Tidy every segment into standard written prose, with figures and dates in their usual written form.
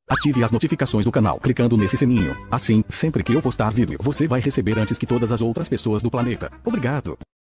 Ative as notificações do canal clicando nesse sininho. Assim, sempre que eu postar vídeo, você vai receber antes que todas as outras pessoas do planeta. Obrigado.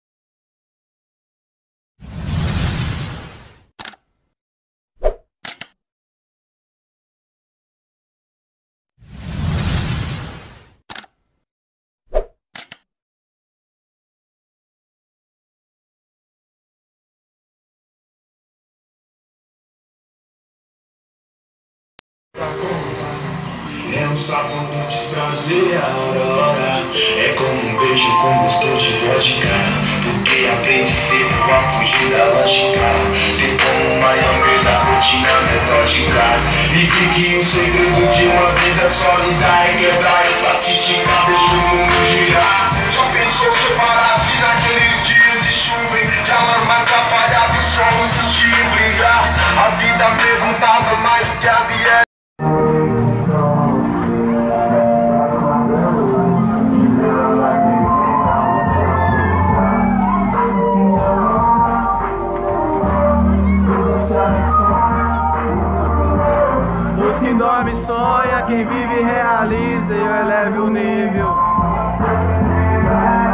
É um sabor do desprazer, a aurora. É como um beijo com gosto de vodka. Porque aprende cedo a fugir da lógica. Ter como maior da rotina metódica. E que o segredo de uma vida sólida é quebrar a estatística. Deixa o mundo girar. Já pensou se eu parasse naqueles dias de chuva em que a lama atrapalhava o sol insistir em brilhar? A vida perguntava mais do que havia. Os que dormem sonha, quem vive realiza e eu elevo o nível.